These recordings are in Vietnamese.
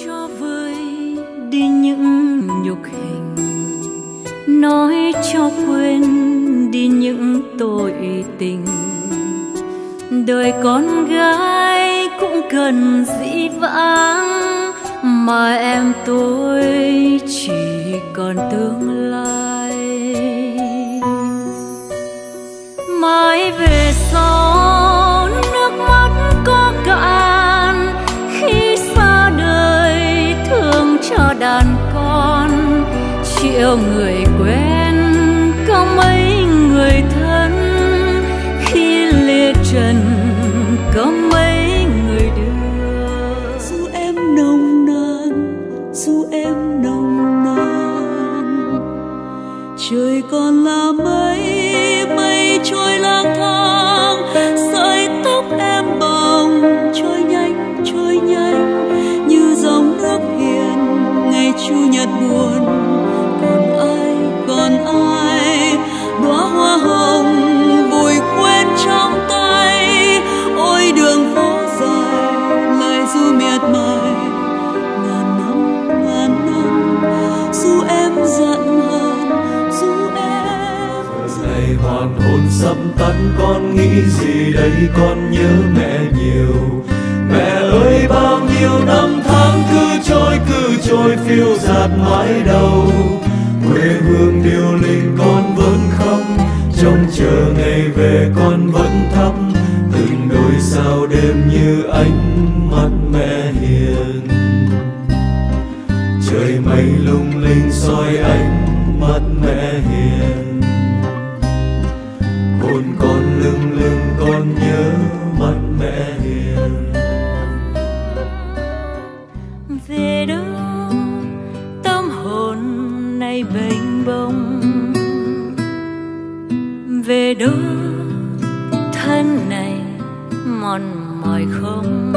cho vơi đi những nhục hình, nói cho quên đi những tội tình. Đời con gái cũng cần dĩ vãng, mà em tôi chỉ còn tương lai. Mãi về sau nước mắt có cạn, khi xa đời thương cho đàn con. Triệu người quen có mấy người thân, khi lìa trần có mấy người đưa. Dù em nồng nàn, dù em nồng nàn, trời còn là mây, mây trôi lang thang. Sợi tóc em bồng trôi nhanh như dòng nước hiền ngày chủ nhật buồn. Còn ai đóa hoa hồng vùi quên trong tay. Ôi đường phố dài lời ru miệt mài, ngàn năm dù em giận hờn, dù em ngày hoàn hồn sắp tắt, con nghĩ gì đây, con nhớ mẹ nhiều. Mẹ ơi bao nhiêu năm tháng cứ trôi phiêu dạt mãi đầu. Quê hương điêu linh con vẫn khóc, trông chờ ngày về con vẫn thắp từng đôi sao đêm như ánh mắt mẹ hiền. Trời mây lung linh soi ánh mắt mẹ hiền, hồn con lưng lưng con nhớ mắt mẹ hiền. Về đâu tâm hồn này bềnh bông, về đâu thân này mòn mỏi không.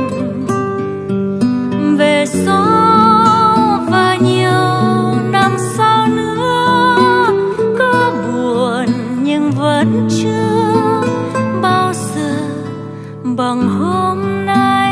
Về gió và nhiều năm sau nữa, có buồn nhưng vẫn chưa bao giờ bằng hôm nay.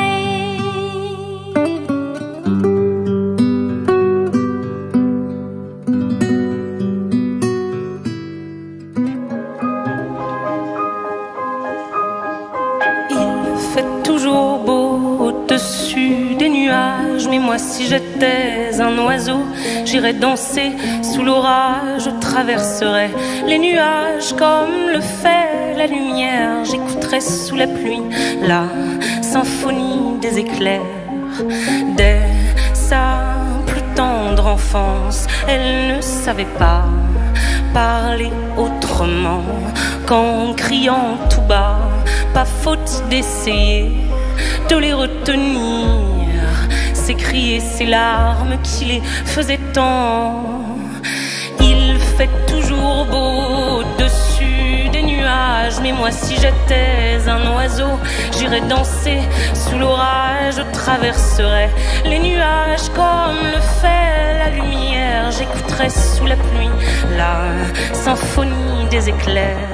Mais moi si j'étais un oiseau, j'irais danser sous l'orage, je traverserais les nuages comme le fait la lumière. J'écouterais sous la pluie la symphonie des éclairs. Dès sa plus tendre enfance, elle ne savait pas parler autrement qu'en criant tout bas. Pas faute d'essayer de les retenir, ses cris et ses larmes qui les faisaient tant. Il fait toujours beau au-dessus des nuages, mais moi si j'étais un oiseau, j'irais danser sous l'orage, je traverserais les nuages comme le fait la lumière. J'écouterais sous la pluie la symphonie des éclairs.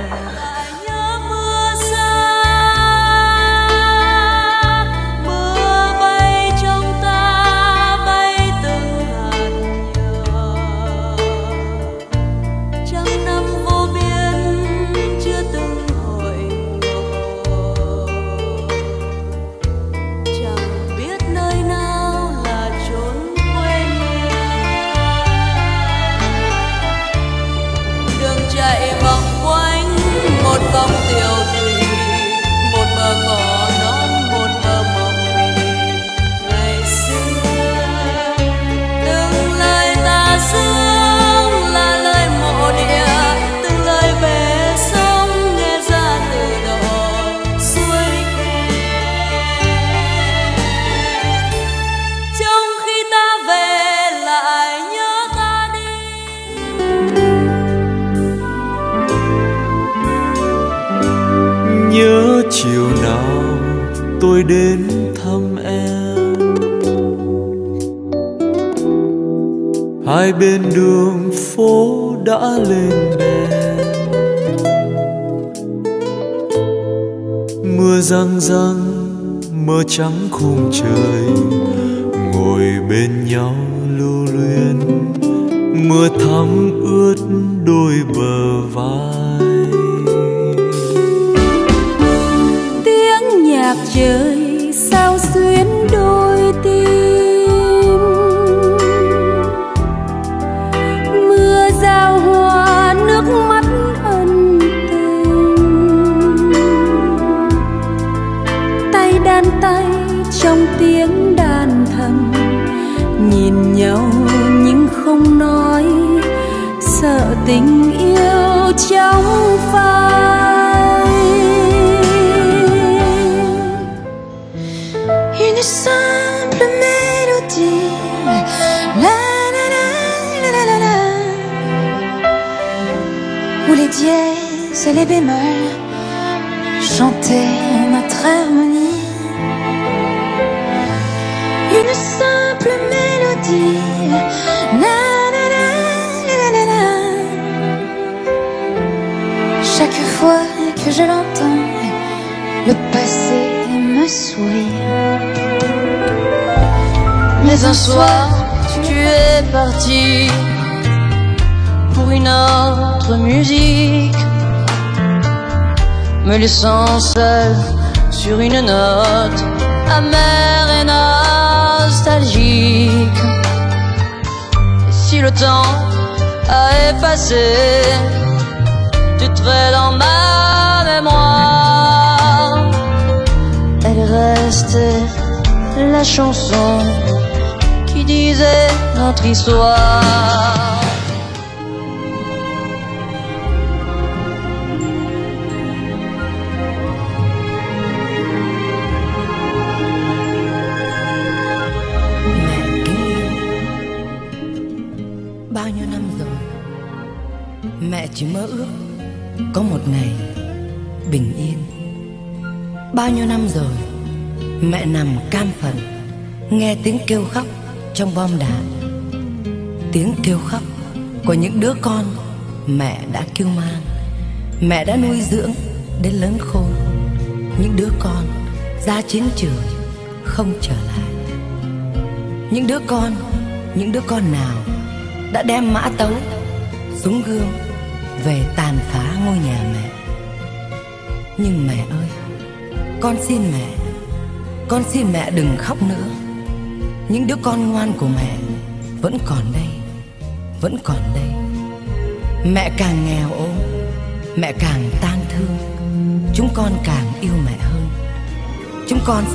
Nhớ chiều nào tôi đến thăm em, hai bên đường phố đã lên đèn. Mưa răng răng mơ trắng khung trời, ngồi bên nhau lưu luyến, mưa thấm ướt đôi bờ vai. Tiếng nhạc trời sao xuyến đôi tim, mưa giao hoa nước mắt ân tình, tay đan tay trong tiếng đàn thầm, nhìn nhau nhưng không nói, sợ tình yêu trong phai. Une simple mélodie, la la la la la la la, où les dièses et les bémols chantaient notre harmonie. Une simple mélodie, la la la la la la. Chaque fois que je l'entends, le passé me sourit. Mais un soir, tu es parti pour une autre musique, me laissant seul sur une note amère et nostalgique. Et si le temps a effacé tes traits dans ma mémoire, elle reste la chanson qui disait notre histoire. Bao nhiêu năm rồi mẹ chỉ mơ ước có một ngày bình yên. Bao nhiêu năm rồi mẹ nằm cam phận nghe tiếng kêu khóc trong bom đạn, tiếng kêu khóc của những đứa con mẹ đã kêu mang, mẹ đã nuôi dưỡng đến lớn khôn. Những đứa con ra chiến trường không trở lại, những đứa con nào đã đem mã tấu súng gươm về tàn phá ngôi nhà mẹ. Nhưng mẹ ơi, con xin mẹ đừng khóc nữa. Những đứa con ngoan của mẹ vẫn còn đây. Mẹ càng nghèo ốm, mẹ càng tang thương, chúng con càng yêu mẹ hơn. Chúng con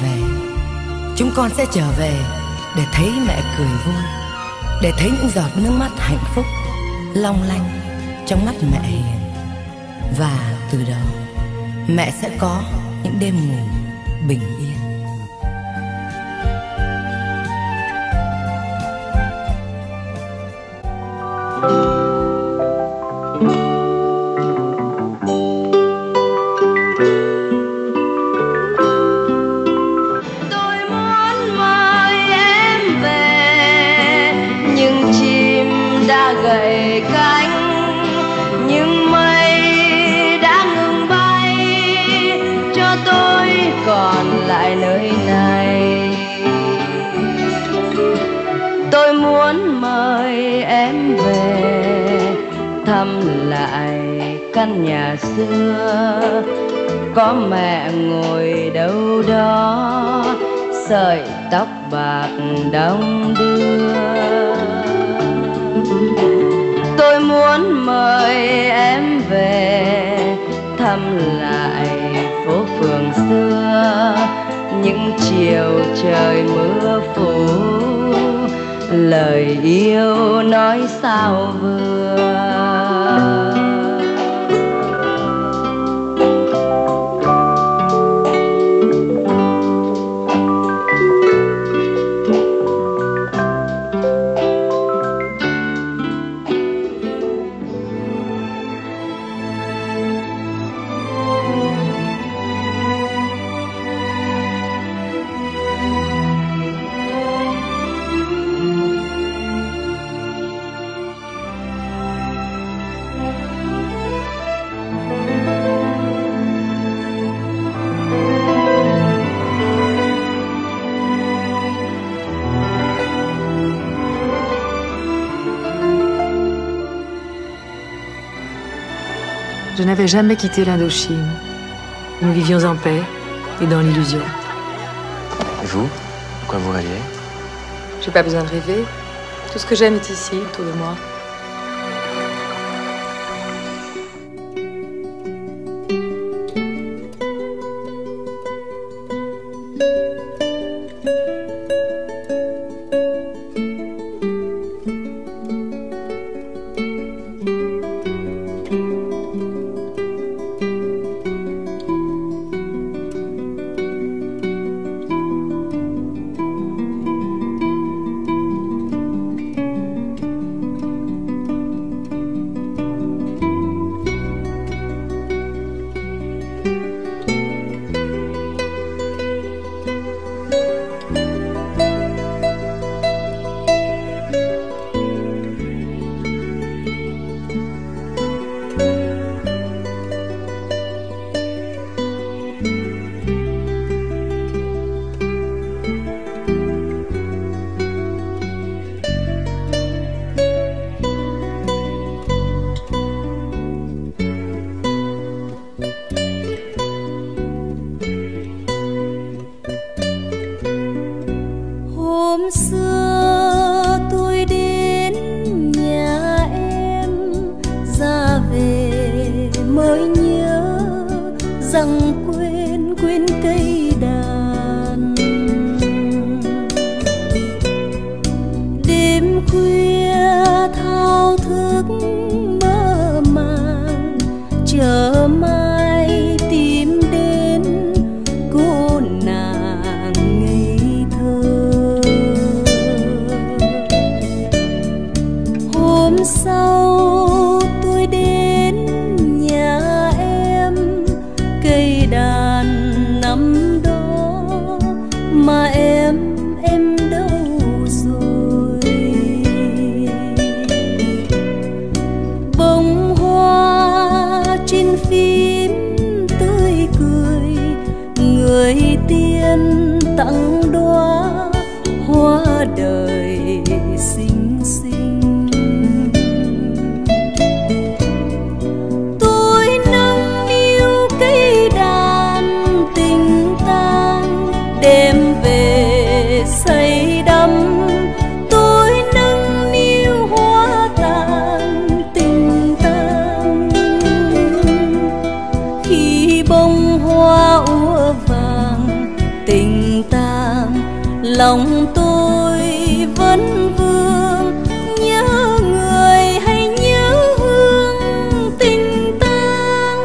sẽ trở về để thấy mẹ cười vui, để thấy những giọt nước mắt hạnh phúc long lanh trong mắt mẹ hiền. Và từ đó mẹ sẽ có những đêm ngủ bình yên. Gậy cánh nhưng mây đã ngừng bay, cho tôi còn lại nơi này. Tôi muốn mời em về thăm lại căn nhà xưa, có mẹ ngồi đâu đó, sợi tóc bạc đong đưa. Tôi muốn mời em về thăm lại phố phường xưa, những chiều trời mưa phủ, lời yêu nói sao vừa. Je n'avais jamais quitté l'Indochine. Nous vivions en paix et dans l'illusion. Et vous? Pourquoi vous rêviez? J'ai pas besoin de rêver. Tout ce que j'aime est ici, autour de moi. Hôm xưa tôi đến nhà em, ra về mới nhớ rằng quên cây đàn. Đêm khuya thao thức mơ màng, chờ mai tìm đến cô nàng ngây thơ. Hôm sau tôi đến nhà em, cây đàn nằm đó mà em đâu rồi? Bông hoa trên phím tươi cười, người tiên tặng đóa hoa đời xinh xinh. Tôi nâng niu cây đàn tình tang đem về say đắm. Tôi nâng niu hoa tàn tình tang, khi bông hoa úa vàng tình tang, lòng tôi vẫn vương nhớ người hay nhớ hương tình tang.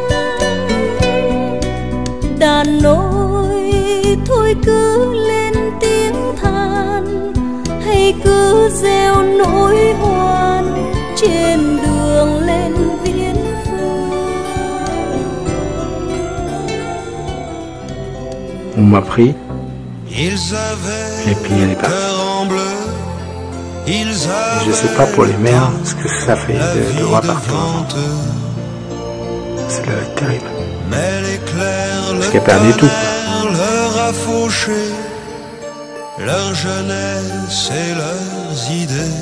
Đàn nôi thôi cứ lên tiếng than, hay cứ reo nỗi hoan trên đường lên Viễn Phương. On m'a pris, Ils avaient et puis elle est le partie. cœur en bleu. Ils Je sais pas pour les mères ce que ça fait de voir partir un enfant. C'est terrible. Mais l'éclair, Parce le qu'elle perdait tout, tonnerre leur a fauché leur jeunesse et leurs idées.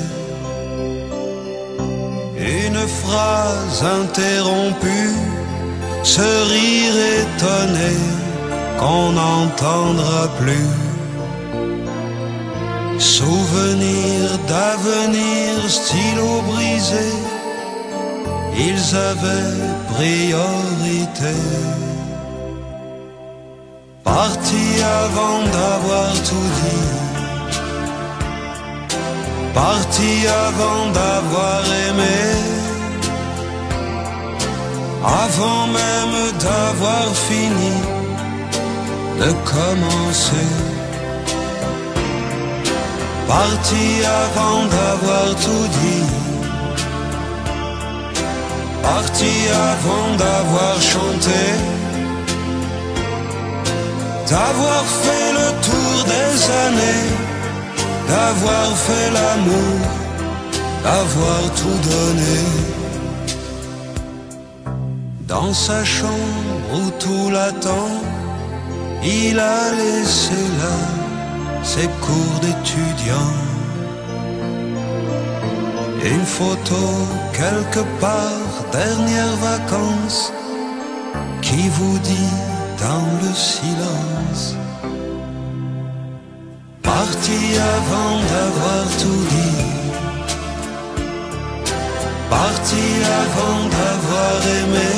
Une phrase interrompue, ce rire étonné qu'on n'entendra plus. Souvenir d'avenir, stylo brisé, ils avaient priorité. Partis avant d'avoir tout dit, partis avant d'avoir aimé, avant même d'avoir fini de commencer. Partis avant d'avoir tout dit, partis avant d'avoir chanté, d'avoir fait le tour des années, d'avoir fait l'amour, d'avoir tout donné. Dans sa chambre où tout l'attend, il a laissé là ses cours d'étudiant. Une photo quelque part, dernières vacances, qui vous dit dans le silence, parti avant d'avoir tout dit, parti avant d'avoir aimé,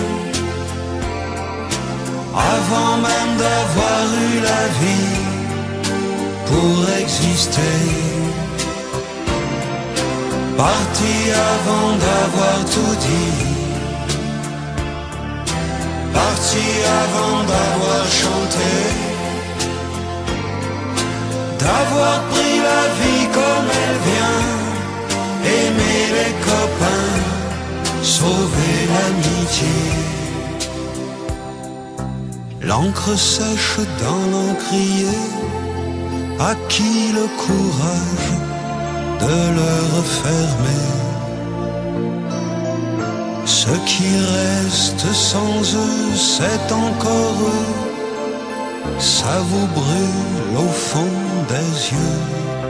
avant même d'avoir eu la vie pour exister, parti avant d'avoir tout dit, parti avant d'avoir chanté, d'avoir pris la vie comme elle vient, aimer les copains, sauver l'amitié. L'encre sèche dans l'encrier, à qui le courage de le refermer? Ce qui reste sans eux, c'est encore eux, ça vous brûle au fond des yeux.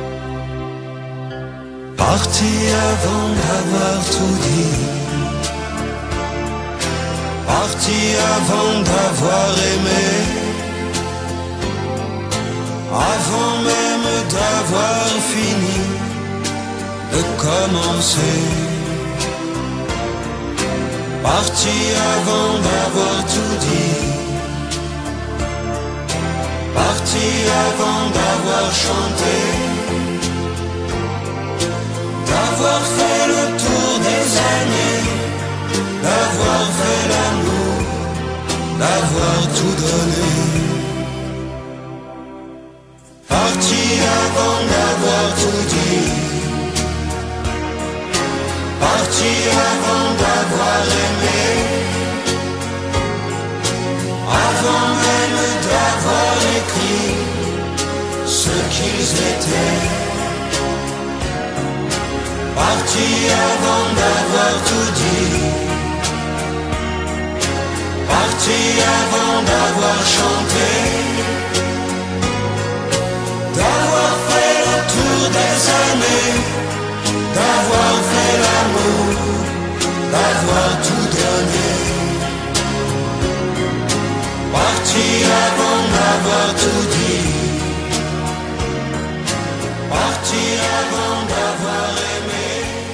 Parti avant d'avoir tout dit, parti avant d'avoir aimé, avant même d'avoir fini de commencer, parti avant d'avoir tout dit, parti avant d'avoir chanté, d'avoir fait le tour des années, d'avoir fait l'amour, d'avoir tout donné, parti avant d'avoir tout dit, parti avant d'avoir aimé, avant même d'avoir écrit ce qu'ils étaient, parti avant d'avoir tout dit, parti avant d'avoir chanté, d'avoir fait le tour des années, d'avoir fait l'amour, d'avoir tout donné, parti avant d'avoir tout dit, parti avant d'avoir aimé,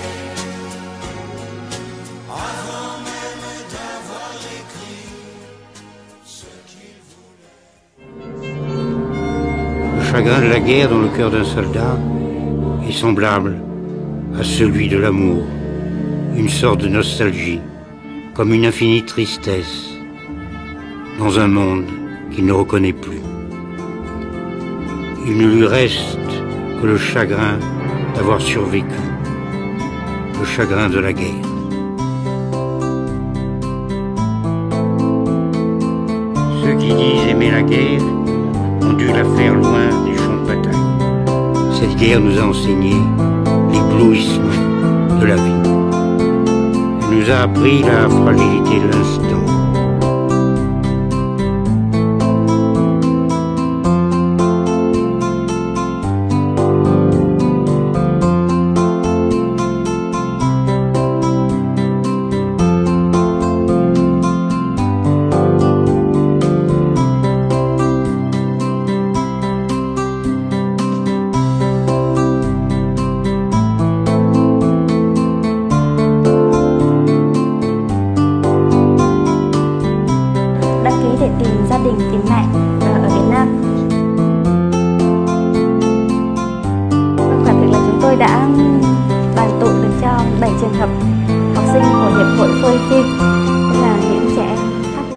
avant même d'avoir écrit ce qu'il voulait. Le chagrin de la guerre dans le cœur d'un soldat est semblable à celui de l'amour, une sorte de nostalgie, comme une infinie tristesse, dans un monde qu'il ne reconnaît plus. Il ne lui reste que le chagrin d'avoir survécu, le chagrin de la guerre. Ceux qui disent aimer la guerre ont dû la faire loin des champs de bataille. Cette guerre nous a enseigné l'éblouissement de la vie. Elle nous a appris la fragilité de l'instant. tìm mẹ ở Việt Nam. Quả thực là chúng tôi đã đoàn tụ được cho 7 trường hợp học sinh của Hiệp hội FOEFI, tức là những trẻ em.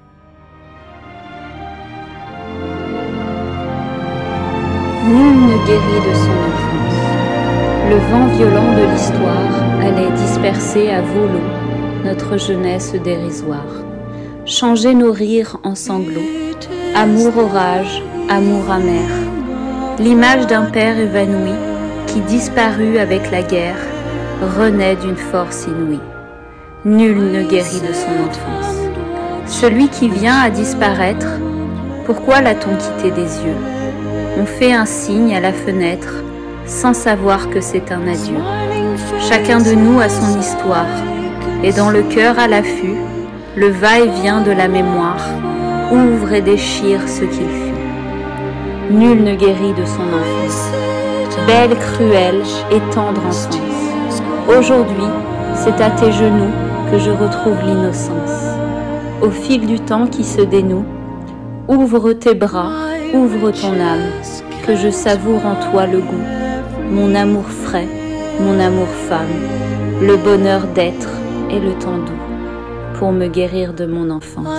Nul ne guérit de son enfance. Le vent violent de l'histoire allait disperser à volo notre jeunesse dérisoire, changer nos rires en sanglots, amour orage, amour amer, l'image d'un père évanoui qui disparut avec la guerre renaît d'une force inouïe. Nul ne guérit de son enfance. Celui qui vient à disparaître, pourquoi l'a-t-on quitté des yeux? On fait un signe à la fenêtre sans savoir que c'est un adieu. Chacun de nous a son histoire et dans le cœur à l'affût, le va-et-vient de la mémoire ouvre et déchire ce qu'il fut. Nul ne guérit de son enfance. Belle, cruelle et tendre enfance. Aujourd'hui, c'est à tes genoux que je retrouve l'innocence. Au fil du temps qui se dénoue, ouvre tes bras, ouvre ton âme, que je savoure en toi le goût, mon amour frais, mon amour femme, le bonheur d'être et le temps doux, pour me guérir de mon enfance.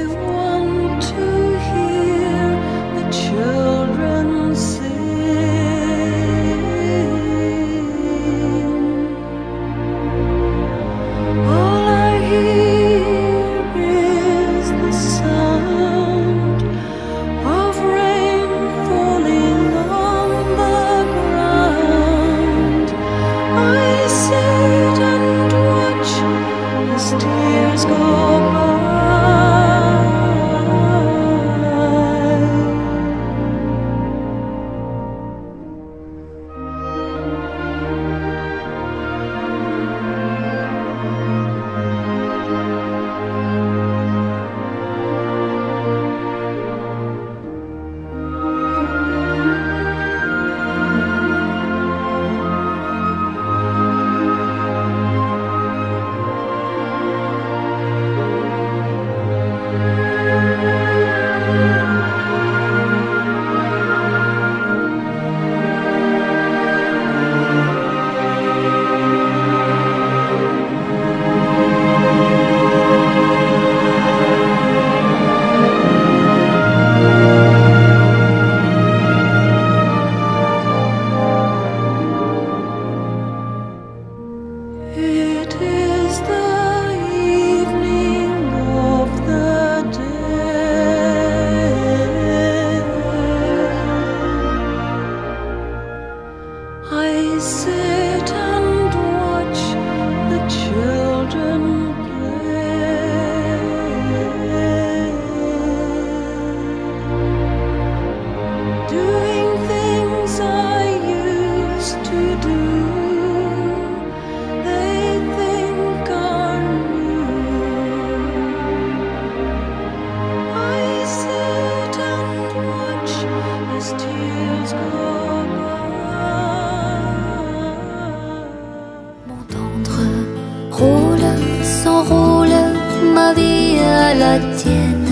Ma vie à la tienne,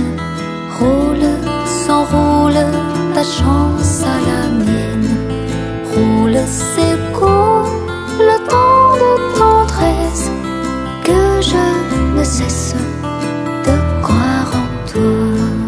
roule, s'enroule, ta chance à la mienne. Roule, c'est court, le temps de tendresse, que je ne cesse de croire en toi.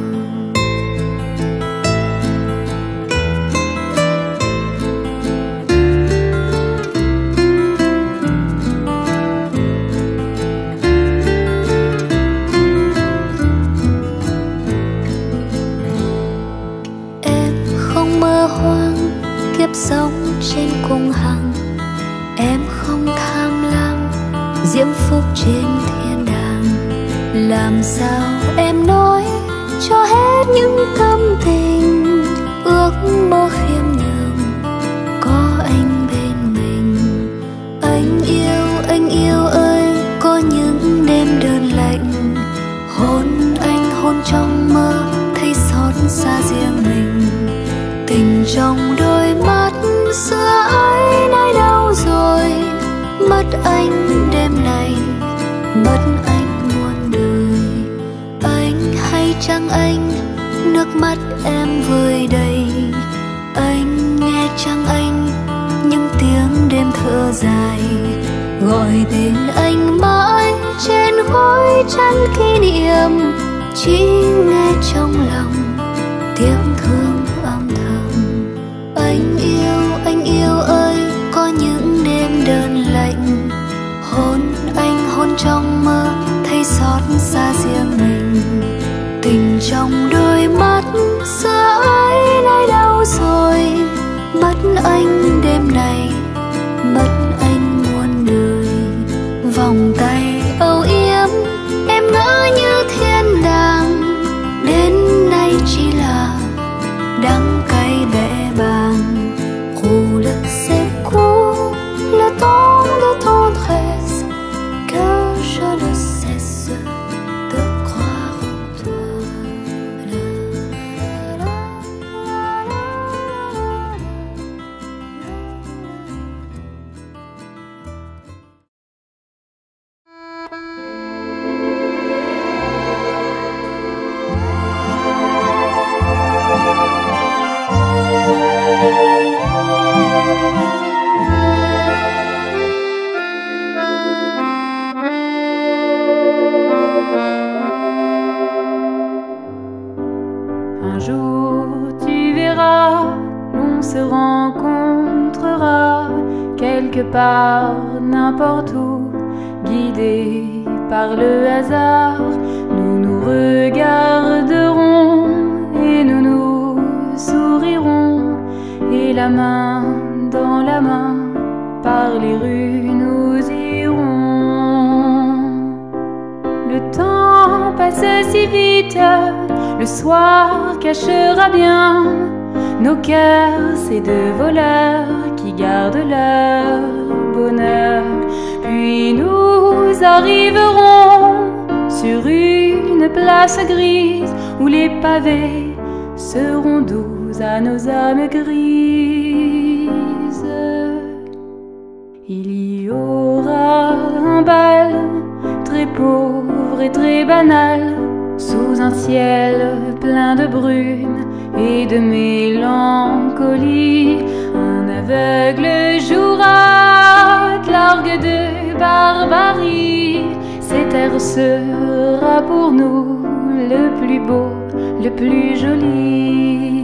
Kiếp sống trên cung hằng, em không tham lam diễm phúc trên thiên đàng. Làm sao em nói cho hết những tâm tình, ước mơ khiêm nhường có anh bên mình. Anh yêu ơi, có những đêm đơn lạnh, hôn anh hôn trong mơ thấy xót xa riêng mình. Tình trong đôi mắt xưa ấy nay đâu rồi, mất anh đêm này, mất anh muôn đời. Anh hay chăng anh, nước mắt em vơi đầy. Anh nghe chăng anh, những tiếng đêm thở dài, gọi tên anh mãi trên gối chăn kỷ niệm. Chỉ nghe trong lòng tiếng thương âm thầm. Anh yêu ơi, có những đêm đơn lạnh, hôn anh hôn trong mơ thấy xót xa riêng mình. Tình trong đôi mắt xưa ấy nay đâu rồi, mất anh đêm này, mất anh muôn đời. Vòng tay âu yếm em ngỡ như thiên đàng, đến nay chỉ là đắng cay bẽ bàng. Roule, c'est court, le temps de tendresse, que je ne cesse de quelque part, n'importe où, guidés par le hasard, nous nous regarderons et nous nous sourirons, et la main dans la main, par les rues nous irons. Le temps passe si vite, le soir cachera bien nos cœurs, ces deux voleurs qui gardent leur bonheur. Puis nous arriverons sur une place grise où les pavés seront doux à nos âmes grises. Il y aura un bal très pauvre et très banal, sous un ciel plein de brume et de mélancolie. Un aveugle jouera de l'orgue de barbarie. Cet air sera pour nous le plus beau, le plus joli.